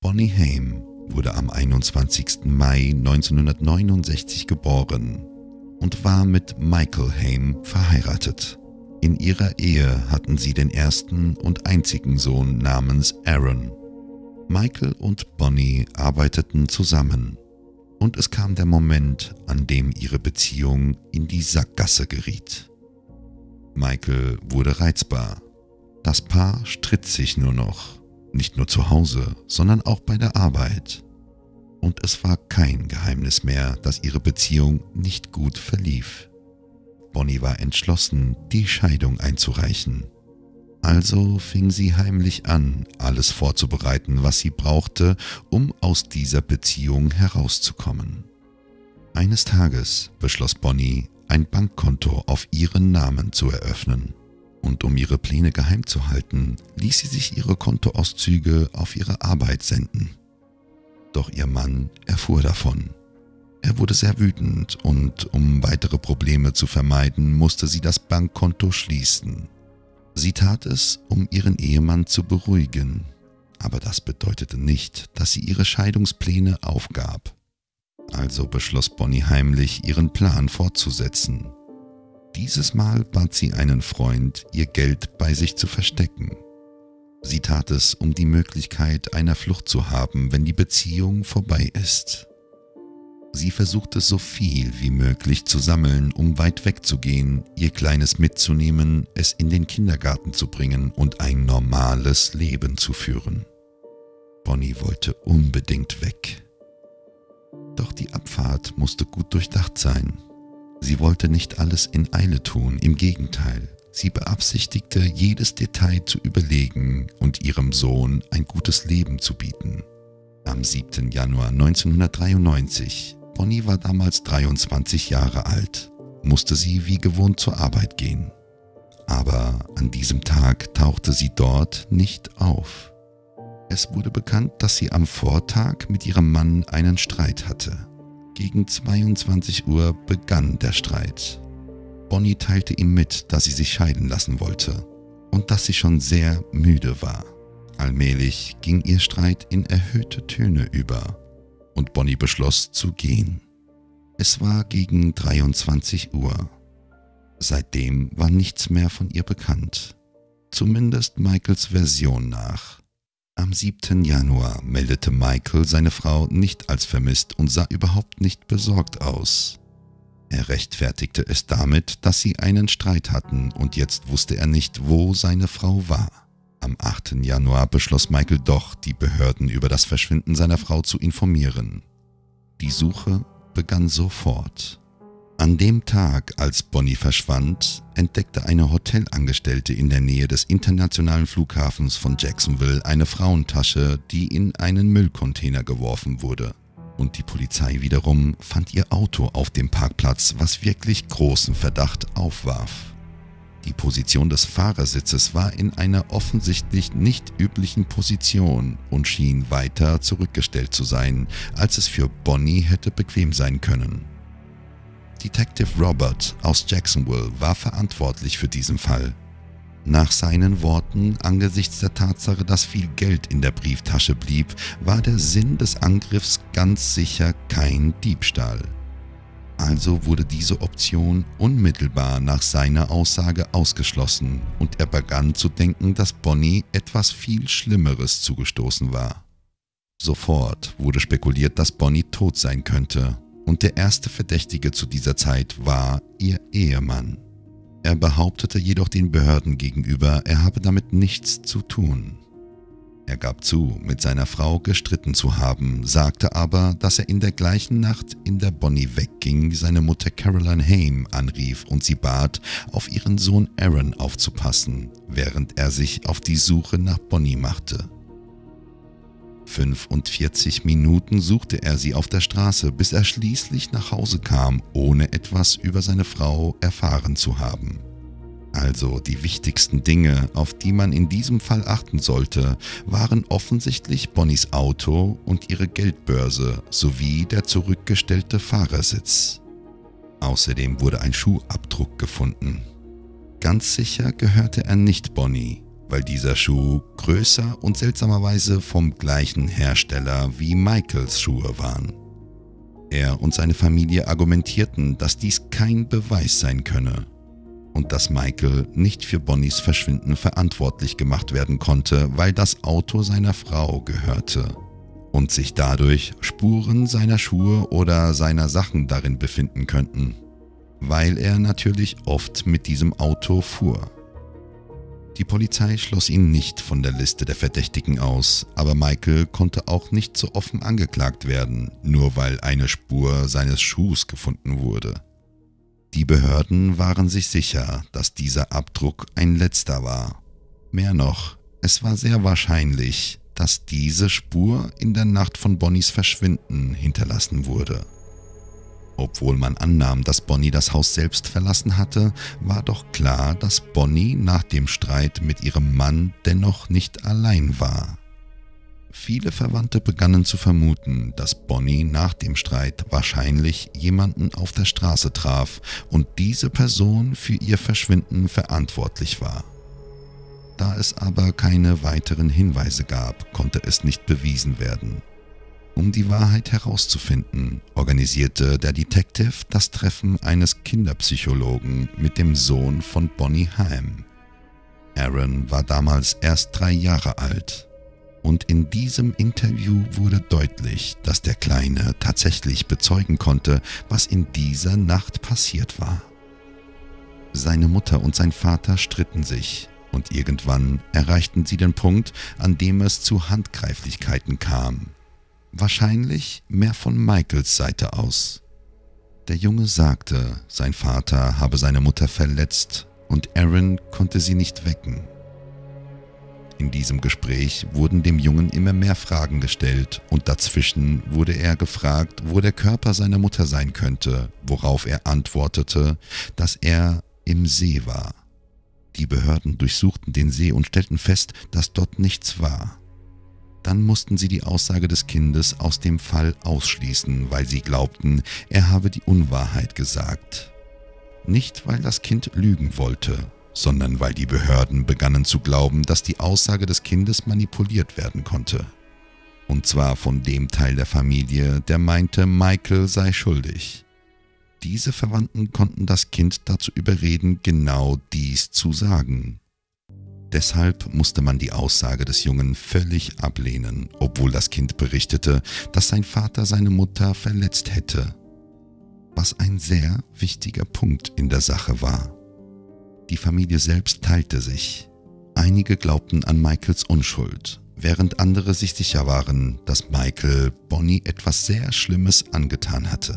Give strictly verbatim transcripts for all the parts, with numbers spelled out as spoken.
Bonnie Haim wurde am einundzwanzigsten Mai neunzehnhundertneunundsechzig geboren und war mit Michael Haim verheiratet. In ihrer Ehe hatten sie den ersten und einzigen Sohn namens Aaron. Michael und Bonnie arbeiteten zusammen und es kam der Moment, an dem ihre Beziehung in die Sackgasse geriet. Michael wurde reizbar. Das Paar stritt sich nur noch, nicht nur zu Hause, sondern auch bei der Arbeit. Und es war kein Geheimnis mehr, dass ihre Beziehung nicht gut verlief. Bonnie war entschlossen, die Scheidung einzureichen. Also fing sie heimlich an, alles vorzubereiten, was sie brauchte, um aus dieser Beziehung herauszukommen. Eines Tages beschloss Bonnie, ein Bankkonto auf ihren Namen zu eröffnen. Und um ihre Pläne geheim zu halten, ließ sie sich ihre Kontoauszüge auf ihre Arbeit senden. Doch ihr Mann erfuhr davon. Er wurde sehr wütend und um weitere Probleme zu vermeiden, musste sie das Bankkonto schließen. Sie tat es, um ihren Ehemann zu beruhigen, aber das bedeutete nicht, dass sie ihre Scheidungspläne aufgab. Also beschloss Bonnie heimlich, ihren Plan fortzusetzen. Dieses Mal bat sie einen Freund, ihr Geld bei sich zu verstecken. Sie tat es, um die Möglichkeit einer Flucht zu haben, wenn die Beziehung vorbei ist. Sie versuchte so viel wie möglich zu sammeln, um weit wegzugehen, ihr Kleines mitzunehmen, es in den Kindergarten zu bringen und ein normales Leben zu führen. Bonnie wollte unbedingt weg. Doch die Abfahrt musste gut durchdacht sein. Sie wollte nicht alles in Eile tun, im Gegenteil. Sie beabsichtigte, jedes Detail zu überlegen und ihrem Sohn ein gutes Leben zu bieten. Am siebten Januar neunzehnhundertdreiundneunzig, Bonnie war damals dreiundzwanzig Jahre alt, musste sie wie gewohnt zur Arbeit gehen. Aber an diesem Tag tauchte sie dort nicht auf. Es wurde bekannt, dass sie am Vortag mit ihrem Mann einen Streit hatte. Gegen zweiundzwanzig Uhr begann der Streit. Bonnie teilte ihm mit, dass sie sich scheiden lassen wollte und dass sie schon sehr müde war. Allmählich ging ihr Streit in erhöhte Töne über und Bonnie beschloss zu gehen. Es war gegen dreiundzwanzig Uhr. Seitdem war nichts mehr von ihr bekannt, zumindest Michaels Version nach. Am siebten Januar meldete Michael seine Frau nicht als vermisst und sah überhaupt nicht besorgt aus. Er rechtfertigte es damit, dass sie einen Streit hatten und jetzt wusste er nicht, wo seine Frau war. Am achten Januar beschloss Michael doch, die Behörden über das Verschwinden seiner Frau zu informieren. Die Suche begann sofort. An dem Tag, als Bonnie verschwand, entdeckte eine Hotelangestellte in der Nähe des internationalen Flughafens von Jacksonville eine Frauentasche, die in einen Müllcontainer geworfen wurde. Und die Polizei wiederum fand ihr Auto auf dem Parkplatz, was wirklich großen Verdacht aufwarf. Die Position des Fahrersitzes war in einer offensichtlich nicht üblichen Position und schien weiter zurückgestellt zu sein, als es für Bonnie hätte bequem sein können. Detective Robert aus Jacksonville war verantwortlich für diesen Fall. Nach seinen Worten, angesichts der Tatsache, dass viel Geld in der Brieftasche blieb, war der Sinn des Angriffs ganz sicher kein Diebstahl. Also wurde diese Option unmittelbar nach seiner Aussage ausgeschlossen und er begann zu denken, dass Bonnie etwas viel Schlimmeres zugestoßen war. Sofort wurde spekuliert, dass Bonnie tot sein könnte. Und der erste Verdächtige zu dieser Zeit war ihr Ehemann. Er behauptete jedoch den Behörden gegenüber, er habe damit nichts zu tun. Er gab zu, mit seiner Frau gestritten zu haben, sagte aber, dass er in der gleichen Nacht, in der Bonnie wegging, seine Mutter Caroline Haim anrief und sie bat, auf ihren Sohn Aaron aufzupassen, während er sich auf die Suche nach Bonnie machte. fünfundvierzig Minuten suchte er sie auf der Straße, bis er schließlich nach Hause kam, ohne etwas über seine Frau erfahren zu haben. Also die wichtigsten Dinge, auf die man in diesem Fall achten sollte, waren offensichtlich Bonnies Auto und ihre Geldbörse sowie der zurückgestellte Fahrersitz. Außerdem wurde ein Schuhabdruck gefunden. Ganz sicher gehörte er nicht Bonnie, weil dieser Schuh größer und seltsamerweise vom gleichen Hersteller wie Michaels Schuhe waren. Er und seine Familie argumentierten, dass dies kein Beweis sein könne und dass Michael nicht für Bonnies Verschwinden verantwortlich gemacht werden konnte, weil das Auto seiner Frau gehörte und sich dadurch Spuren seiner Schuhe oder seiner Sachen darin befinden könnten, weil er natürlich oft mit diesem Auto fuhr. Die Polizei schloss ihn nicht von der Liste der Verdächtigen aus, aber Michael konnte auch nicht so offen angeklagt werden, nur weil eine Spur seines Schuhs gefunden wurde. Die Behörden waren sich sicher, dass dieser Abdruck ein letzter war. Mehr noch, es war sehr wahrscheinlich, dass diese Spur in der Nacht von Bonnies Verschwinden hinterlassen wurde. Obwohl man annahm, dass Bonnie das Haus selbst verlassen hatte, war doch klar, dass Bonnie nach dem Streit mit ihrem Mann dennoch nicht allein war. Viele Verwandte begannen zu vermuten, dass Bonnie nach dem Streit wahrscheinlich jemanden auf der Straße traf und diese Person für ihr Verschwinden verantwortlich war. Da es aber keine weiteren Hinweise gab, konnte es nicht bewiesen werden. Um die Wahrheit herauszufinden, organisierte der Detective das Treffen eines Kinderpsychologen mit dem Sohn von Bonnie Hamm. Aaron war damals erst drei Jahre alt. Und in diesem Interview wurde deutlich, dass der Kleine tatsächlich bezeugen konnte, was in dieser Nacht passiert war. Seine Mutter und sein Vater stritten sich und irgendwann erreichten sie den Punkt, an dem es zu Handgreiflichkeiten kam. Wahrscheinlich mehr von Michaels Seite aus. Der Junge sagte, sein Vater habe seine Mutter verletzt und Aaron konnte sie nicht wecken. In diesem Gespräch wurden dem Jungen immer mehr Fragen gestellt und dazwischen wurde er gefragt, wo der Körper seiner Mutter sein könnte, worauf er antwortete, dass er im See war. Die Behörden durchsuchten den See und stellten fest, dass dort nichts war. Dann mussten sie die Aussage des Kindes aus dem Fall ausschließen, weil sie glaubten, er habe die Unwahrheit gesagt. Nicht, weil das Kind lügen wollte, sondern weil die Behörden begannen zu glauben, dass die Aussage des Kindes manipuliert werden konnte. Und zwar von dem Teil der Familie, der meinte, Michael sei schuldig. Diese Verwandten konnten das Kind dazu überreden, genau dies zu sagen. Deshalb musste man die Aussage des Jungen völlig ablehnen, obwohl das Kind berichtete, dass sein Vater seine Mutter verletzt hätte. Was ein sehr wichtiger Punkt in der Sache war. Die Familie selbst teilte sich. Einige glaubten an Michaels Unschuld, während andere sich sicher waren, dass Michael Bonnie etwas sehr Schlimmes angetan hatte.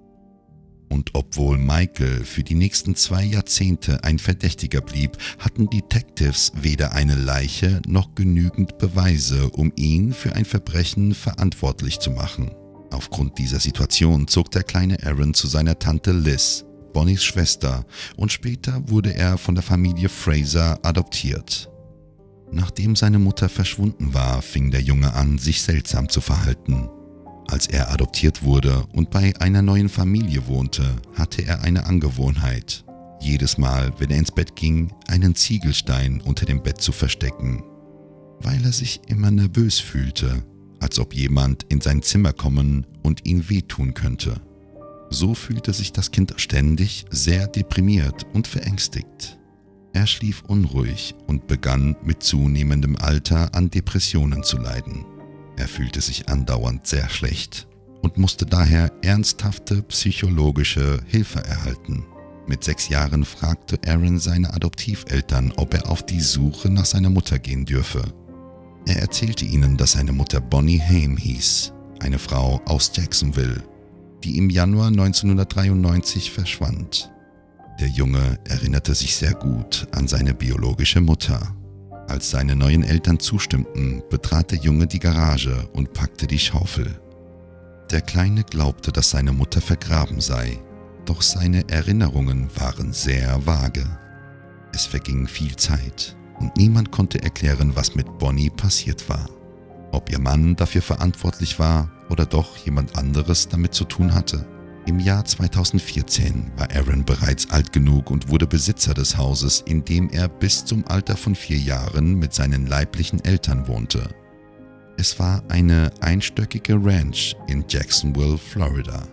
Und obwohl Michael für die nächsten zwei Jahrzehnte ein Verdächtiger blieb, hatten Detectives weder eine Leiche noch genügend Beweise, um ihn für ein Verbrechen verantwortlich zu machen. Aufgrund dieser Situation zog der kleine Aaron zu seiner Tante Liz, Bonnies Schwester, und später wurde er von der Familie Fraser adoptiert. Nachdem seine Mutter verschwunden war, fing der Junge an, sich seltsam zu verhalten. Als er adoptiert wurde und bei einer neuen Familie wohnte, hatte er eine Angewohnheit, jedes Mal, wenn er ins Bett ging, einen Ziegelstein unter dem Bett zu verstecken, weil er sich immer nervös fühlte, als ob jemand in sein Zimmer kommen und ihn wehtun könnte. So fühlte sich das Kind ständig sehr deprimiert und verängstigt. Er schlief unruhig und begann mit zunehmendem Alter an Depressionen zu leiden. Er fühlte sich andauernd sehr schlecht und musste daher ernsthafte psychologische Hilfe erhalten. Mit sechs Jahren fragte Aaron seine Adoptiveltern, ob er auf die Suche nach seiner Mutter gehen dürfe. Er erzählte ihnen, dass seine Mutter Bonnie Hamm hieß, eine Frau aus Jacksonville, die im Januar neunzehnhundertdreiundneunzig verschwand. Der Junge erinnerte sich sehr gut an seine biologische Mutter. Als seine neuen Eltern zustimmten, betrat der Junge die Garage und packte die Schaufel. Der Kleine glaubte, dass seine Mutter vergraben sei, doch seine Erinnerungen waren sehr vage. Es verging viel Zeit und niemand konnte erklären, was mit Bonnie passiert war. Ob ihr Mann dafür verantwortlich war oder doch jemand anderes damit zu tun hatte. Im Jahr zweitausendvierzehn war Aaron bereits alt genug und wurde Besitzer des Hauses, in dem er bis zum Alter von vier Jahren mit seinen leiblichen Eltern wohnte. Es war eine einstöckige Ranch in Jacksonville, Florida.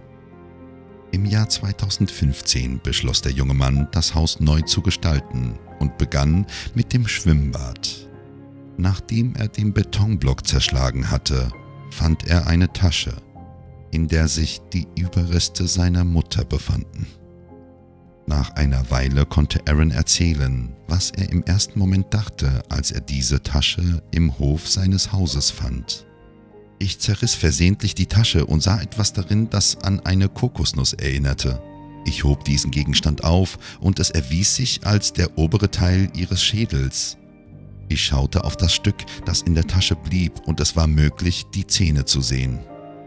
Im Jahr zweitausendfünfzehn beschloss der junge Mann, das Haus neu zu gestalten und begann mit dem Schwimmbad. Nachdem er den Betonblock zerschlagen hatte, fand er eine Tasche, in der sich die Überreste seiner Mutter befanden. Nach einer Weile konnte Aaron erzählen, was er im ersten Moment dachte, als er diese Tasche im Hof seines Hauses fand. Ich zerriss versehentlich die Tasche und sah etwas darin, das an eine Kokosnuss erinnerte. Ich hob diesen Gegenstand auf und es erwies sich als der obere Teil ihres Schädels. Ich schaute auf das Stück, das in der Tasche blieb, und es war möglich, die Zähne zu sehen.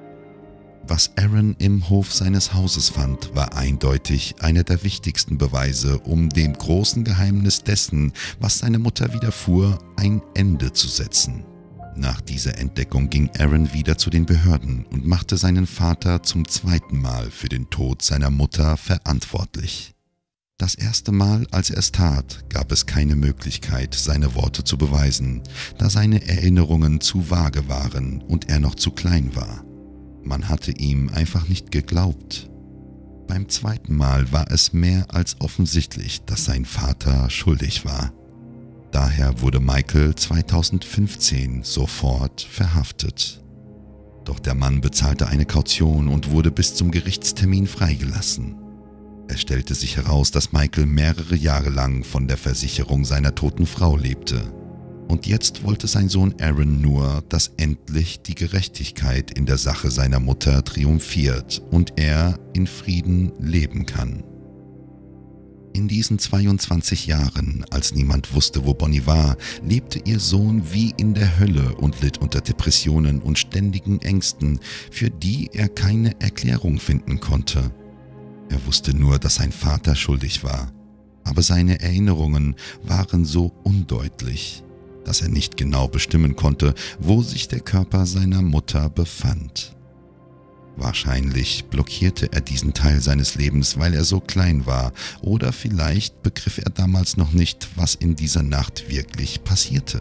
Was Aaron im Hof seines Hauses fand, war eindeutig einer der wichtigsten Beweise, um dem großen Geheimnis dessen, was seiner Mutter widerfuhr, ein Ende zu setzen. Nach dieser Entdeckung ging Aaron wieder zu den Behörden und machte seinen Vater zum zweiten Mal für den Tod seiner Mutter verantwortlich. Das erste Mal, als er es tat, gab es keine Möglichkeit, seine Worte zu beweisen, da seine Erinnerungen zu vage waren und er noch zu klein war. Man hatte ihm einfach nicht geglaubt. Beim zweiten Mal war es mehr als offensichtlich, dass sein Vater schuldig war. Daher wurde Michael zweitausendfünfzehn sofort verhaftet. Doch der Mann bezahlte eine Kaution und wurde bis zum Gerichtstermin freigelassen. Es stellte sich heraus, dass Michael mehrere Jahre lang von der Versicherung seiner toten Frau lebte. Und jetzt wollte sein Sohn Aaron nur, dass endlich die Gerechtigkeit in der Sache seiner Mutter triumphiert und er in Frieden leben kann. In diesen zweiundzwanzig Jahren, als niemand wusste, wo Bonnie war, lebte ihr Sohn wie in der Hölle und litt unter Depressionen und ständigen Ängsten, für die er keine Erklärung finden konnte. Er wusste nur, dass sein Vater schuldig war, aber seine Erinnerungen waren so undeutlich, dass er nicht genau bestimmen konnte, wo sich der Körper seiner Mutter befand. Wahrscheinlich blockierte er diesen Teil seines Lebens, weil er so klein war, oder vielleicht begriff er damals noch nicht, was in dieser Nacht wirklich passierte.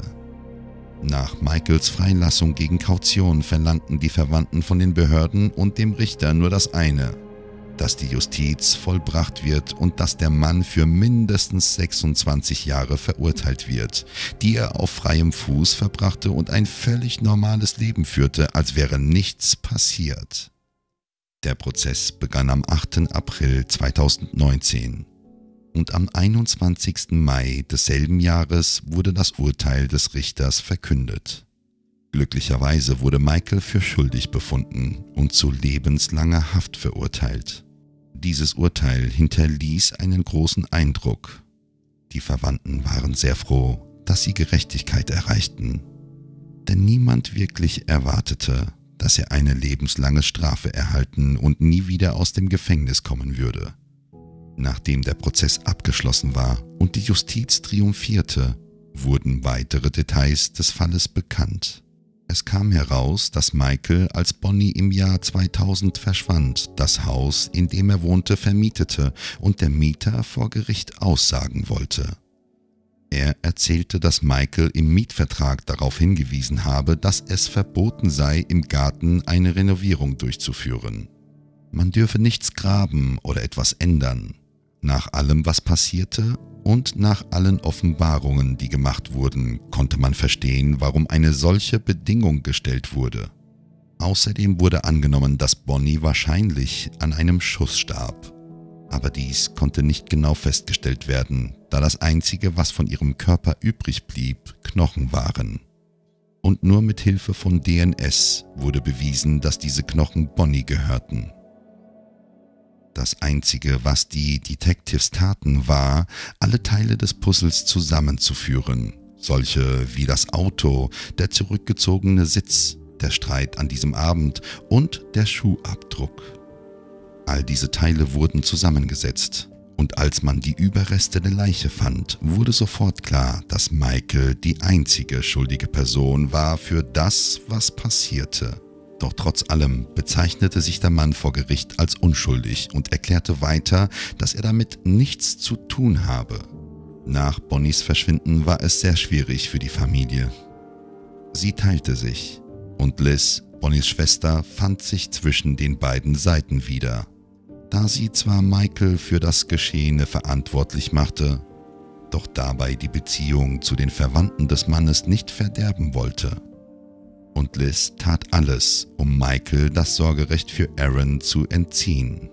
Nach Michaels Freilassung gegen Kaution verlangten die Verwandten von den Behörden und dem Richter nur das eine: dass die Justiz vollbracht wird und dass der Mann für mindestens sechsundzwanzig Jahre verurteilt wird, die er auf freiem Fuß verbrachte und ein völlig normales Leben führte, als wäre nichts passiert. Der Prozess begann am achten April zweitausendneunzehn und am einundzwanzigsten Mai desselben Jahres wurde das Urteil des Richters verkündet. Glücklicherweise wurde Michael für schuldig befunden und zu lebenslanger Haft verurteilt. Dieses Urteil hinterließ einen großen Eindruck. Die Verwandten waren sehr froh, dass sie Gerechtigkeit erreichten. Denn niemand wirklich erwartete, dass er eine lebenslange Strafe erhalten und nie wieder aus dem Gefängnis kommen würde. Nachdem der Prozess abgeschlossen war und die Justiz triumphierte, wurden weitere Details des Falles bekannt. Es kam heraus, dass Michael, als Bonnie im Jahr zweitausend verschwand, das Haus, in dem er wohnte, vermietete und der Mieter vor Gericht aussagen wollte. Er erzählte, dass Michael im Mietvertrag darauf hingewiesen habe, dass es verboten sei, im Garten eine Renovierung durchzuführen. Man dürfe nichts graben oder etwas ändern. Nach allem, was passierte und nach allen Offenbarungen, die gemacht wurden, konnte man verstehen, warum eine solche Bedingung gestellt wurde. Außerdem wurde angenommen, dass Bonnie wahrscheinlich an einem Schuss starb. Aber dies konnte nicht genau festgestellt werden, da das Einzige, was von ihrem Körper übrig blieb, Knochen waren. Und nur mit Hilfe von D N S wurde bewiesen, dass diese Knochen Bonnie gehörten. Das Einzige, was die Detectives taten, war, alle Teile des Puzzles zusammenzuführen, solche wie das Auto, der zurückgezogene Sitz, der Streit an diesem Abend und der Schuhabdruck. All diese Teile wurden zusammengesetzt und als man die Überreste der Leiche fand, wurde sofort klar, dass Michael die einzige schuldige Person war für das, was passierte. Doch trotz allem bezeichnete sich der Mann vor Gericht als unschuldig und erklärte weiter, dass er damit nichts zu tun habe. Nach Bonnies Verschwinden war es sehr schwierig für die Familie. Sie teilte sich und Liz, Bonnies Schwester, fand sich zwischen den beiden Seiten wieder. Da sie zwar Michael für das Geschehene verantwortlich machte, doch dabei die Beziehung zu den Verwandten des Mannes nicht verderben wollte. Und Liz tat alles, um Michael das Sorgerecht für Aaron zu entziehen.